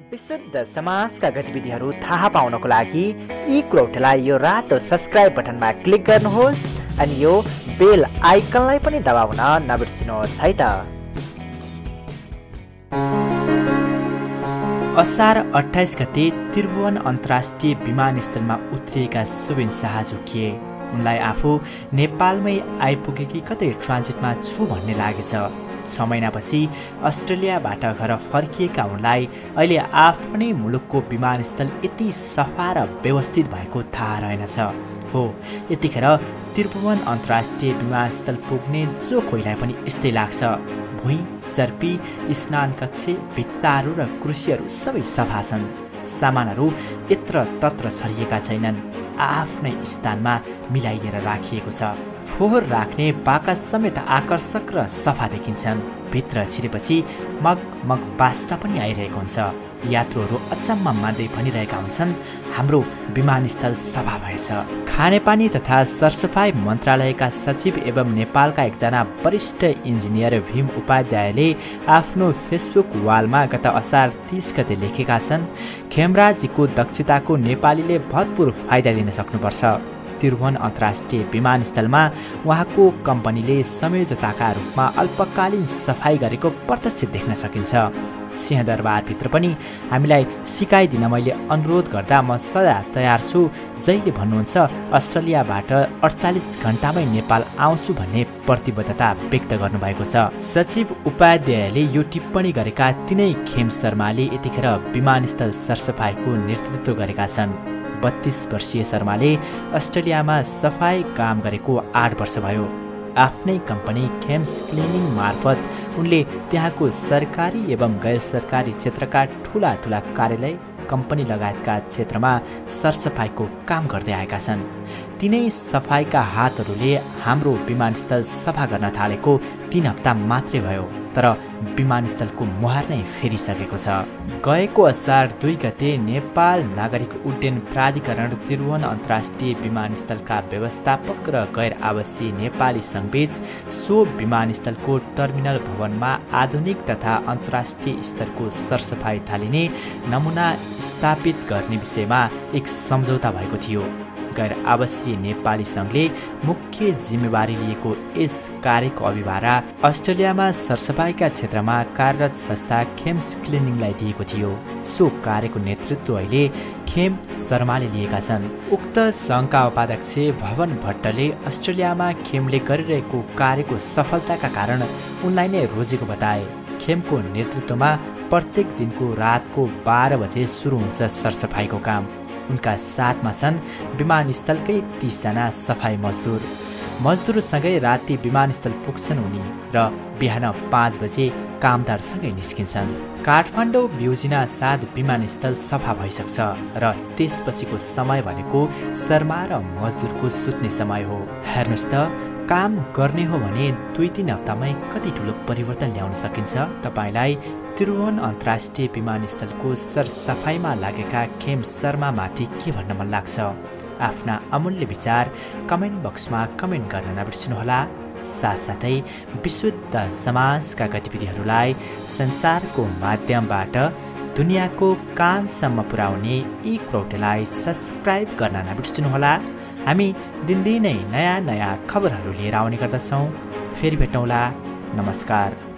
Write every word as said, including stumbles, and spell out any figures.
विशुद्ध समाजका गतिविधिहरू थाहा पाउनको लागि यी कुराहरूलाई यो रातो सब्स्क्राइब बटनमा क्लिक गर्नुहोस् अनि यो बेल आइकनलाई पनि दबाउन नबिर्सिनुहोस् है त। असार अट्ठाइस गते त्रिभुवन अन्तर्राष्ट्रिय विमानस्थलमा उत्रिएका सुबिन शाह झुकिए। उनलाई आफू नेपालमै आइपुगेकी कतै ट्रान्जिटमा छु भन्ने लागेछ। छ महिनापछि अस्ट्रेलियाबाट घर फर्किएका उनलाई अहिले आफ्नै मुलुकको विमानस्थल यति सफा र व्यवस्थित भएको थाहा रहेनछ। हो, यतिखेर त्रिभुवन अन्तर्राष्ट्रिय विमानस्थल पुग्ने जो कोहीलाई पनि यस्तै लाग्छ। भुइँ, चर्पी, स्नान कक्ष, भित्ताहरू र कुर्सीहरू सबै सफा छन्। सामानहरू यत्र तत्र छरिएका छैनन्, आफ्नै स्थानमा मिलाइएर राखिएको छ। फोहोर राख्ने बाकस समेत आकर्षक र सफा देखिन्छन्। भित्र छिरेपछि मग मग बास्ना पनि आइरहेको हुन्छ। यात्रुहरू अचम्म मान्दै भनिरहेका हुन्छन्, हाम्रो विमानस्थल सफा भएछ। खानेपानी तथा सरसफाई मन्त्रालयका सचिव एवं नेपालका एकजना वरिष्ठ इन्जिनियर भीम उपाध्यायले आफ्नो फेसबुक वालमा गत असार तीस गते लेखेका छन्, खेमराजीको दक्षताको नेपालीले भरपूर फाइदा लिन सक्नुपर्छ। त्रिभुवन अन्तर्राष्ट्रिय विमानस्थलमा उहाँको कम्पनीले संयोजकका रूपमा अल्पकालीन सफाई गरेको प्रत्यक्ष देख्न सकिन्छ। सिंहदरबारभित्र पनि हामीलाई सिकाइदिन मैले अनुरोध गर्दा म सदा तयार छु, जहिले भन्नुहुन्छ अस्ट्रेलियाबाट अडचालिस घण्टामै नेपाल आउँछु भन्ने प्रतिबद्धता व्यक्त गर्नुभएको छ। सचिव उपाध्यायले यो टिप्पणी गरेका तिनै खेम शर्माले यतिखेर विमानस्थल सरसफाइको नेतृत्व गरेका छन्। बत्तीस वर्षीय शर्माले अस्ट्रेलियामा सफाई काम गरेको आठ वर्ष भयो। आफ्नै कम्पनी खेम्स क्लिनिङ मार्फत उनले त्यहाँको सरकारी एवं गैर सरकारी क्षेत्रका ठुला ठुला कार्यालय, कम्पनी लगायतका क्षेत्रमा सरसफाइको काम गर्दै आएका छन्। तिनै सफाइका हातहरूले हाम्रो विमानस्थल सफा गर्न थालेको तीन हप्ता मात्रै भयो, तर विमानस्थलको मुहार नै फेरिसकेको छ। गएको असार दुई गते नेपाल नागरिक उड्डयन प्राधिकरण त्रिभुवन अन्तर्राष्ट्रिय विमानस्थलका व्यवस्थापक र गैर आवासीय नेपाली सङ्घबीच सो विमानस्थलको टर्मिनल भवनमा आधुनिक तथा अन्तर्राष्ट्रिय स्तरको सरसफाई थालिने नमुना स्थापित गर्ने विषयमा एक सम्झौता भएको थियो। गैर आवासीय नेपाली सङ्घले मुख्य जिम्मेवारी लिएको यस कार्यको अभिभारा अस्ट्रेलियामा सरसफाइका क्षेत्रमा कार्यरत संस्था खेम्स क्लिनिङलाई दिएको थियो। सो कार्यको नेतृत्व अहिले खेम शर्माले लिएका छन्। उक्त सङ्घका उपाध्यक्ष भवन भट्टले अस्ट्रेलियामा खेमले गरिरहेको कार्यको सफलताका कारण उनलाई नै रोजेको बताए। खेमको नेतृत्वमा प्रत्येक दिनको रातको बाह्र बजे सुरु हुन्छ सरसफाइको काम। उनका साथमा छन् विमानस्थलकै तीसजना सफाई मजदुर। मजदुरसँगै राति विमानस्थल पुग्छन् उनी र बिहान पाँच बजे कामदारसँगै निस्किन्छन्। काठमाडौँ बिउजिना साथ विमानस्थल सफा भइसक्छ र त्यसपछिको समय भनेको शर्मा र मजदुरको सुत्ने समय हो। हेर्नुहोस् त, काम गर्ने हो भने दुई तीन हप्तामै कति ठुलो परिवर्तन ल्याउन सकिन्छ। तपाईँलाई त्रिभुवन अन्तर्राष्ट्रिय विमानस्थलको सरसफाइमा लागेका खेम शर्मामाथि के भन्न मन लाग्छ? आफ्ना अमूल्य विचार कमेन्ट बक्समा कमेन्ट गर्न नबिर्सिनुहोला। साथसाथै विशुद्ध समाजका गतिविधिहरूलाई सञ्चारको माध्यमबाट दुनियाँको कानसम्म पुर्याउने यी क्रौटलाई सब्स्क्राइब गर्न नबिर्सिनुहोला। हामी दिनदिनै नयाँ नयाँ खबरहरू लिएर आउने गर्दछौँ। फेरि भेटौँला। नमस्कार।